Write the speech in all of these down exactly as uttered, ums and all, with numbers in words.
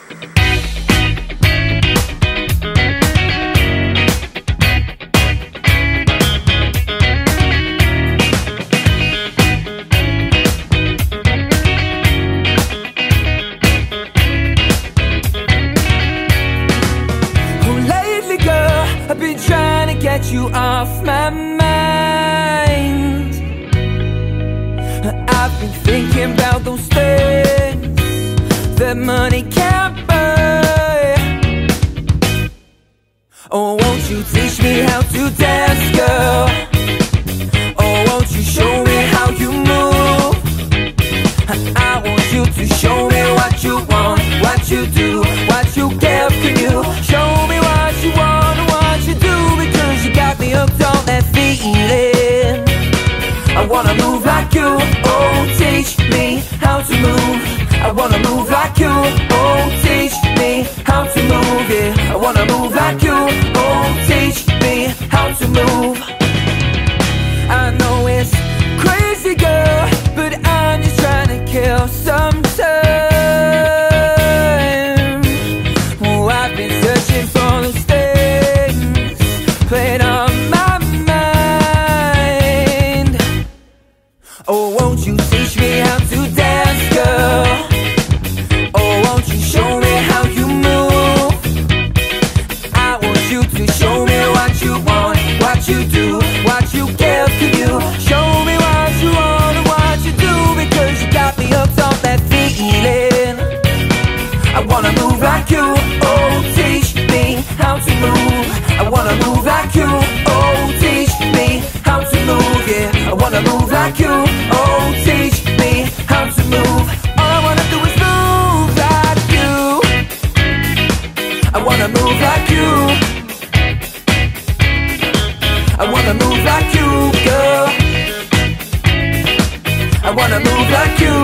I've been trying to get you off my mind. I've been thinking about those things that money can't buy. Oh, won't you teach me how to dance, girl? Oh, won't you show me how you move? I want you to show me what you want, what you do, what you give. Can you show me what you want and what you do? Because you got me hooked on that feeling. I wanna move like you. Oh, teach me how to move. I wanna move like you. Oh, teach me how to move. Yeah, I wanna move like you. Oh, teach me how to move. I know it's crazy, girl, but I'm just trying to kill some time. Oh, I've been searching for those things playing on my mind. Oh, won't you teach me how to dance, girl? Oh, won't you show me how you move? I want you to show me what you want, what you do, what you give. Can you show me what you want and what you do? Because you got me hooked on that feeling. I wanna move like you. Oh, teach me how to move. I wanna move like you. Oh, teach me how to move. Yeah, I wanna move like you. Oh, teach me how to move. All I wanna do is move like you. I wanna move like you. I wanna move like you, girl. I wanna move like you.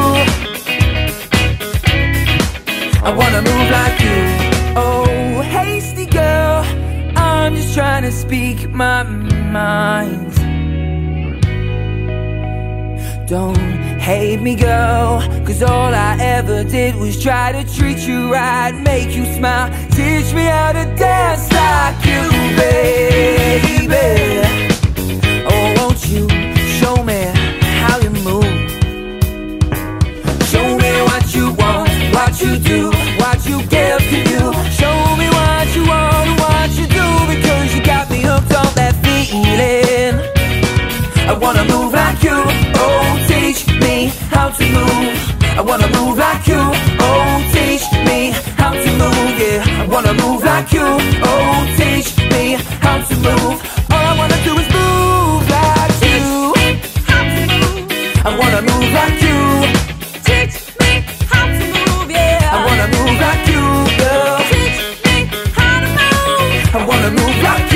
I wanna move like you. Oh, hasty girl, I'm just trying to speak my mind. Don't hate me, girl, cause all I ever did was try to treat you right, make you smile, teach me how to dance like you, baby. Oh, won't you show me how you move? Show me what you want, what you do, what you give. Can you show me what you want and what you do? Because you got me hooked on that feeling. I wanna move like you. Oh, teach me how to move. I wanna move like you. Oh, teach me how to move. Yeah, I wanna move like you. Oh, teach me how to move. All I wanna do is move like you. I wanna move like you. Teach me how to move, yeah. I wanna move like you, girl. Teach me how to move. I wanna move like you.